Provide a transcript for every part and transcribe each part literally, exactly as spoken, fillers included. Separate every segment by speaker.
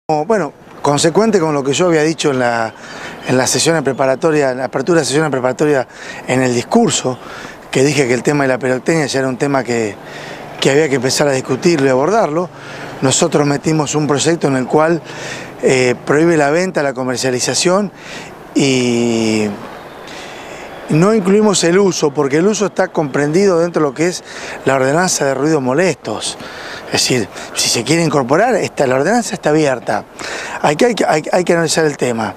Speaker 1: Bueno, consecuente con lo que yo había dicho en la, en la sesión preparatoria, en la apertura de la sesión preparatoria en el discurso, que dije que el tema de la pirotecnia ya era un tema que, que había que empezar a discutirlo y abordarlo, nosotros metimos un proyecto en el cual eh, prohíbe la venta, la comercialización y no incluimos el uso, porque el uso está comprendido dentro de lo que es la ordenanza de ruidos molestos. Es decir, si se quiere incorporar, esta, la ordenanza está abierta. Hay que, hay, hay, hay que analizar el tema.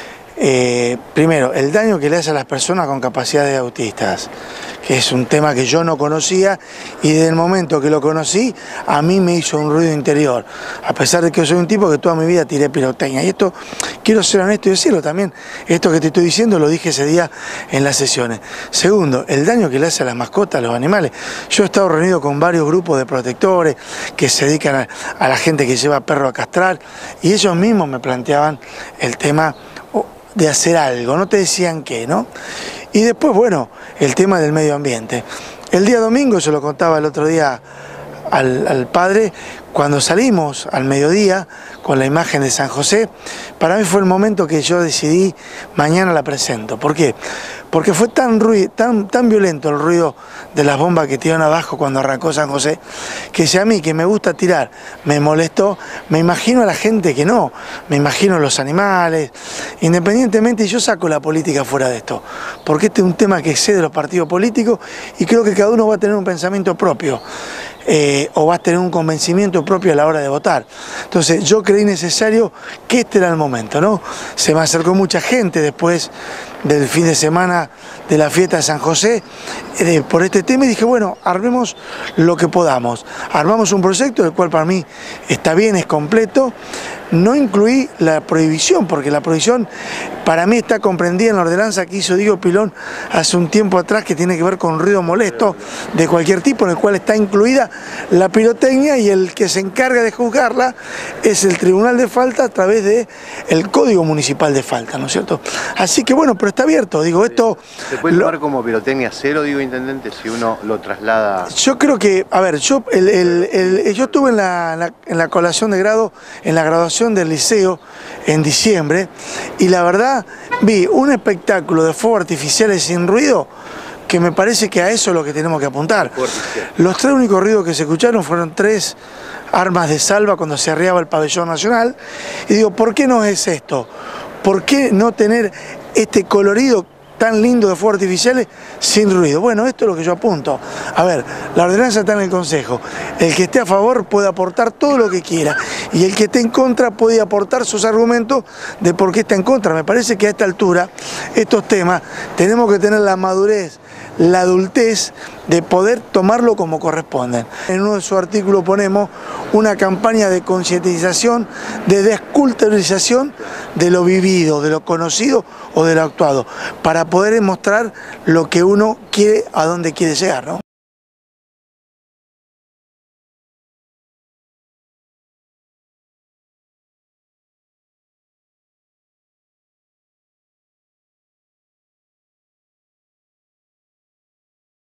Speaker 1: Eh, primero, el daño que le hace a las personas con capacidades autistas, que es un tema que yo no conocía y desde el momento que lo conocí, a mí me hizo un ruido interior. A pesar de que yo soy un tipo que toda mi vida tiré pirotecnia. Y esto, quiero ser honesto y decirlo también, esto que te estoy diciendo lo dije ese día en las sesiones. Segundo, el daño que le hace a las mascotas, a los animales. Yo he estado reunido con varios grupos de protectores que se dedican a, a la gente que lleva perro a castrar y ellos mismos me planteaban el tema de hacer algo, no te decían qué, ¿no? Y después, bueno, el tema del medio ambiente. El día domingo, yo lo contaba el otro día al, al padre, cuando salimos al mediodía con la imagen de San José, para mí fue el momento que yo decidí, mañana la presento. ¿Por qué? Porque fue tan, ruido, tan, tan violento el ruido de las bombas que tiraron abajo cuando arrancó San José, que si a mí, que me gusta tirar, me molestó, me imagino a la gente que no, me imagino a los animales, independientemente, yo saco la política fuera de esto, porque este es un tema que excede los partidos políticos y creo que cada uno va a tener un pensamiento propio. Eh, o va a tener un convencimiento propio a la hora de votar. Entonces yo creí necesario que este era el momento, ¿no? Se me acercó mucha gente después del fin de semana de la fiesta de San José eh, por este tema y dije, bueno, armemos lo que podamos. Armamos un proyecto del cual para mí está bien, es completo. No incluí la prohibición, porque la prohibición para mí está comprendida en la ordenanza que hizo Diego Pilón hace un tiempo atrás, que tiene que ver con ruido molesto de cualquier tipo, en el cual está incluida la pirotecnia y el que se encarga de juzgarla es el Tribunal de Falta a través del Código Municipal de Falta, ¿no es cierto? Así que bueno, pero está abierto, digo, esto...
Speaker 2: ¿Se puede tomar lo, como pirotecnia cero, digo, intendente, si uno lo traslada?
Speaker 1: Yo creo que, a ver, yo, el, el, el, yo estuve en la, en, la, en la colación de grado, en la graduación del liceo en diciembre y la verdad vi un espectáculo de fuegos artificiales sin ruido que me parece que a eso es lo que tenemos que apuntar. Los tres únicos ruidos que se escucharon fueron tres armas de salva cuando se arriaba el pabellón nacional y digo, ¿por qué no es esto? ¿Por qué no tener este colorido tan lindo de fuegos artificiales sin ruido? Bueno, esto es lo que yo apunto. A ver, la ordenanza está en el Consejo. El que esté a favor puede aportar todo lo que quiera y el que esté en contra puede aportar sus argumentos de por qué está en contra. Me parece que a esta altura, estos temas, tenemos que tener la madurez, la adultez de poder tomarlo como corresponden. En uno de sus artículos ponemos una campaña de concientización, de desculturalización de lo vivido, de lo conocido o de lo actuado, para poder mostrar lo que uno quiere, a dónde quiere llegar, ¿no?